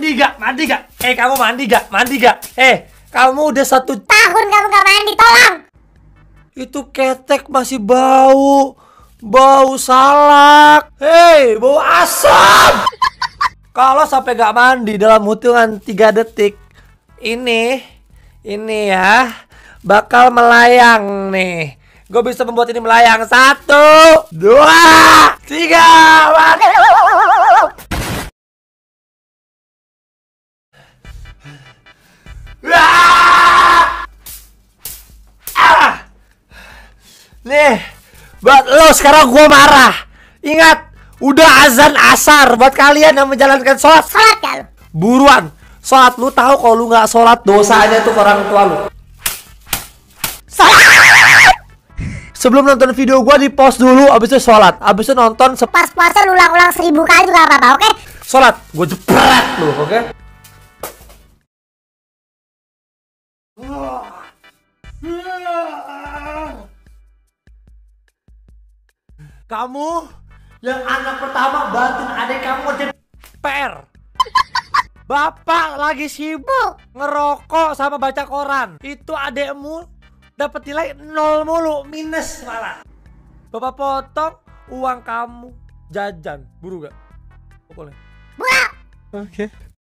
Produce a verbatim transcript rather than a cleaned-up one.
mandi gak? Mandi gak? Eh kamu mandi gak? Mandi gak? Eh kamu udah satu tahun kamu gak mandi, tolong. Itu ketek masih bau. Bau salak. Hei, bau asam. Kalau sampai gak mandi dalam hitungan tiga detik, ini, ini ya, bakal melayang nih. Gue bisa membuat ini melayang. Satu, dua, tiga. Ah! Nih, buat lo sekarang gue marah. Ingat, udah azan asar buat kalian yang menjalankan sholat. Sholat gak lu? Buruan, sholat. Lu tahu kalau lu nggak sholat dosanya tuh ke orang tua lu. Sholat. Sebelum nonton video gue di post dulu, abis itu sholat, abis itu nonton se Pas puasa lu ulang-ulang seribu kali juga gak apa-apa, oke? sholat, gue jepret lu, oke? Kamu yang anak pertama bantuin adik kamu ngerjain P R. Bapak lagi sibuk ngerokok sama baca koran. Itu adekmu dapat nilai nol mulu, minus malah. Bapak potong uang kamu jajan. Buru gak? Boleh. Buat. Oke. Okay.